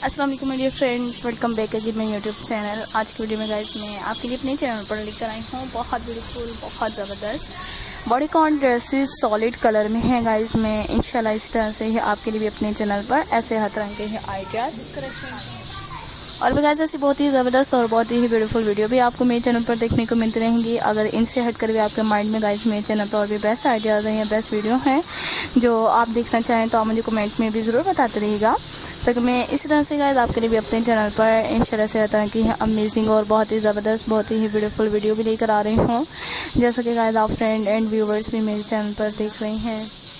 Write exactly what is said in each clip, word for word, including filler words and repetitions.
अस्सलाम वालेकुम मेरे friends, welcome back again my YouTube channel. आज की वीडियो में गाइस मैं आपके लिए अपने चैनल पर लेकर आई हूँ बहुत ब्यूटीफुल, बहुत ज़बरदस्त बॉडीकॉन ड्रेसेस सॉलिड कलर में है गाइस। मैं इंशाल्लाह इस तरह से ही आपके लिए भी अपने चैनल पर ऐसे हर तरह के ही आइडियाज़ और भी गाइस ऐसी बहुत ही ज़बरदस्त और बहुत ही ब्यूटीफुल वीडियो भी आपको मेरे चैनल पर देखने को मिलती रहेंगी। अगर इनसे हटकर भी आपके माइंड में गाइस मेरे चैनल पर और भी बेस्ट आइडियाज़ हैं या बेस्ट वीडियो हैं जो आप देखना चाहें तो आप मुझे कमेंट में भी ज़रूर बताते रहिएगा। तो मैं इसी तरह से गाइस आपके लिए भी अपने चैनल पर इंशाल्लाह से हर तरह की अमेजिंग और बहुत ही ज़बरदस्त बहुत ही ब्यूटीफुल वीडियो भी लेकर आ रही हूँ। जैसा कि गाइस आप फ्रेंड एंड व्यूवर्स भी मेरे चैनल पर देख रहे हैं।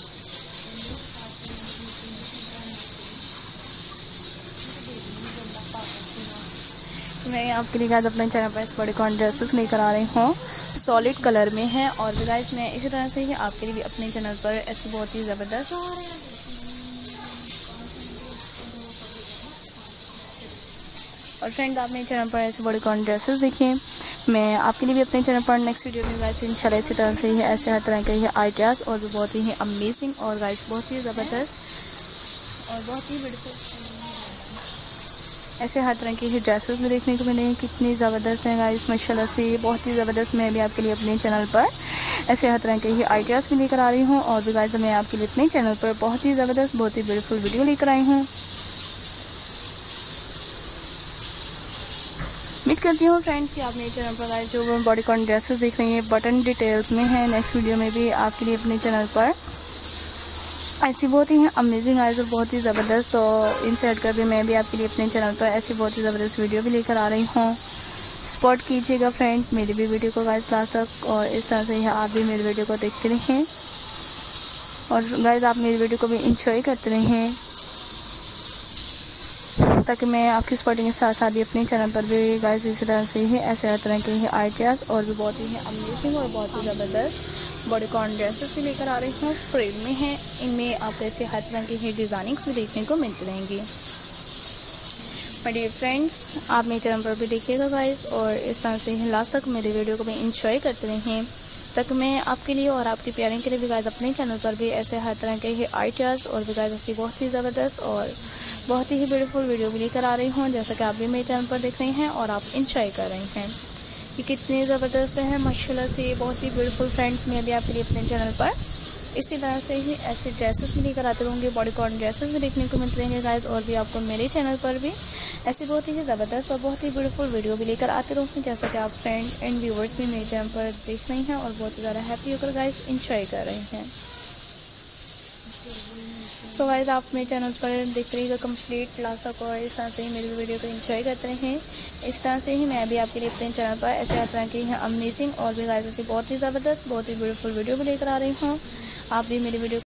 मैं आपके लिए गाइस अपने चैनल पर इस बॉडीकॉन ड्रेसेस लेकर आ रही हूँ, सॉलिड कलर में है। और भी गाइस मैं इसी तरह से ही आपके लिए भी अपने चैनल पर ऐसी बहुत ही ज़बरदस्त और फ्रेंड आप मेरे चैनल पर ऐसे बॉडीकॉन ड्रेसेस देखिए। मैं आपके लिए भी अपने चैनल पर नेक्स्ट वीडियो में गाइस इंशाल्लाह इसी तरह से ही ऐसे हर तरह के ही आइडियाज़ और भी बहुत ही अमेजिंग और गाइस बहुत ही ज़बरदस्त और बहुत ही ब्यूटीफुल ऐसे हर तरह की ही ड्रेसेस भी देखने को मिलेंगे। कितनी ज़बरदस्त हैं गाइस माशाल्लाह से, बहुत ही ज़बरदस्त। मैं भी आपके लिए अपने चैनल पर ऐसे हर तरह के ही आइडियाज़ भी लेकर आ रही हूँ। और भी गाइस मैं आपके लिए अपने चैनल पर बहुत ही ज़बरदस्त बहुत ही ब्यूटीफुल वीडियो लेकर आई हूँ। उम्मीद करती हूँ फ्रेंड्स कि आप मेरे चैनल पर गाइस जो बॉडीकॉन ड्रेसेस देख रही हैं बटन डिटेल्स में है। नेक्स्ट वीडियो में भी आपके लिए अपने चैनल पर ऐसी बहुत ही अमेजिंग गाइस और बहुत ही ज़बरदस्त, तो इनसे हटकर भी मैं भी आपके लिए अपने चैनल पर ऐसी बहुत ही ज़बरदस्त वीडियो भी लेकर आ रही हूँ। सपोर्ट कीजिएगा फ्रेंड मेरी भी वीडियो को गाइस लास्ट तक, और इस तरह से ही आप भी मेरी वीडियो को देखते रहें और गाइस आप मेरी वीडियो को भी इंजॉय करते रहें, ताकि मैं आपकी सपोर्टिंग के साथ साथ भी अपने चैनल पर भी गाइस इसी तरह से ही ऐसे हर तरह के ही आइडियाज़ और भी बहुत ही अमेजिंग और बहुत ही ज़बरदस्त बॉडीकॉन ड्रेसेस भी लेकर आ रही हूँ। फ्रेम में है, इनमें आपको ऐसे हर तरह की ही डिज़ाइनिंग्स भी देखने को मिलती रहेंगी। मेरे फ्रेंड्स आप मेरे चैनल पर भी देखिएगा गाइस और इस तरह से ही लास्ट तक मेरी वीडियो को भी इंजॉय करते रहें, तक मैं आपके लिए और आपकी प्यारिंग के लिए भी गाइस अपने चैनल पर भी ऐसे हर तरह के ही आइडियाज़ और भी गाइस ऐसी बहुत ही ज़बरदस्त और बहुत ही ब्यूटीफुल वीडियो भी लेकर आ रही हूँ। जैसा कि आप भी मेरे चैनल पर देख रहे हैं और आप इंजॉय कर रहे हैं कि कितनी ज़बरदस्त है माशाल्लाह से, बहुत ही ब्यूटीफुल। फ्रेंड्स मैं भी आपके लिए अपने चैनल पर इसी तरह से ही ऐसे ड्रेसेस भी लेकर आते रहूँगी, बॉडीकॉन ड्रेसेस भी देखने को मिलते रहेंगे गाइस। और भी आपको मेरे चैनल पर भी ऐसी बहुत ही ज़बरदस्त और बहुत ही ब्यूटीफुल वीडियो भी लेकर आते रहूँगी। जैसा कि आप फ्रेंड एंड व्यूवर्स भी मेरे चैनल पर देख रहे हैं और बहुत ही ज़्यादा हैप्पी होकर गाइस इंजॉय कर रहे हैं। सो so गाइस आप मेरे चैनल पर देख रहिएगा कंप्लीट लास्ट तक और इस तरह से ही मेरी वीडियो को एंजॉय करते रहें। इस तरह से ही मैं भी आपके लिए अपने चैनल पर ऐसे हर तरह की अमेजिंग और भी गाइस ऐसी बहुत ही ज़बरदस्त बहुत ही ब्यूटीफुल वीडियो भी लेकर आ रही हूँ। आप भी मेरी वीडियो